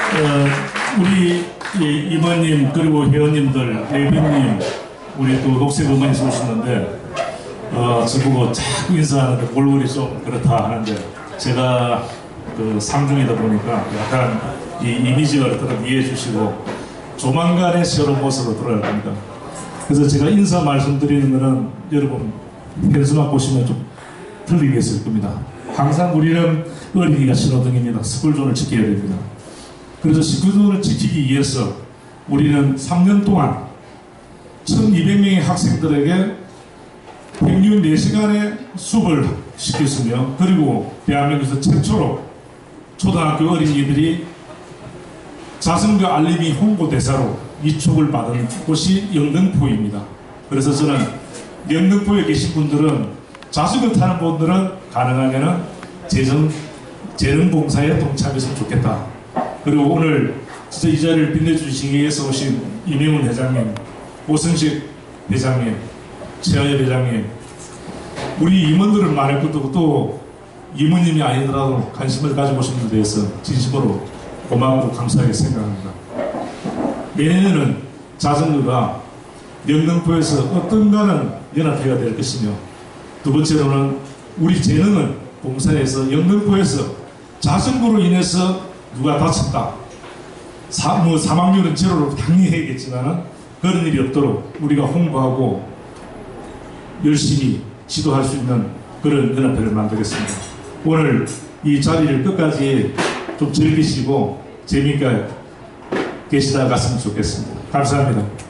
우리 임원님 그리고 회원님들, 대변님, 우리 또 녹색 의원님 오셨는데 저보고 자꾸 인사하는데 골골이 좀 그렇다 하는데 제가 그 상중이다 보니까 약간 이 이미지가 그렇다고 이해해 주시고 조만간에 새로운 모습으로 돌아갈 겁니다. 그래서 제가 인사 말씀드리는 거는 여러분 현수막 보시면 좀 틀리겠을 겁니다. 항상 우리는 어린이가 신호등입니다. 스쿨존을 지켜야 됩니다. 그래서 스쿨존을 지키기 위해서 우리는 3년 동안 1200명의 학생들에게 평균 4시간의 수업을 시켰으며 그리고 대한민국에서 최초로 초등학교 어린이들이 자선교 알림이 홍보대사로 위촉을 받은 곳이 영등포입니다. 그래서 저는 영등포에 계신 분들은 자전거 타는 분들은 가능하면 재능봉사에 동참했으면 좋겠다. 그리고 오늘 진짜 이 자리를 빛내주시기 위해서 오신 이명훈 회장님, 오승식 회장님, 최하엽 회장님, 우리 임원들은 말할 것도 없고 또 임원님이 아니더라도 관심을 가지고 오신 분에 대해서 진심으로 고맙고 감사하게 생각합니다. 내년에는 자전거가 영등포에서 어떤가는 연합회가 될 것이며 두 번째로는 우리 재능은 봉사에서 영등포에서 자전거로 인해서 누가 다쳤다. 사망률은 제로로 당연히 해야겠지만 그런 일이 없도록 우리가 홍보하고 열심히 지도할 수 있는 그런 연합회를 만들겠습니다. 오늘 이 자리를 끝까지 좀 즐기시고 재미있게 계시다 갔으면 좋겠습니다. 감사합니다.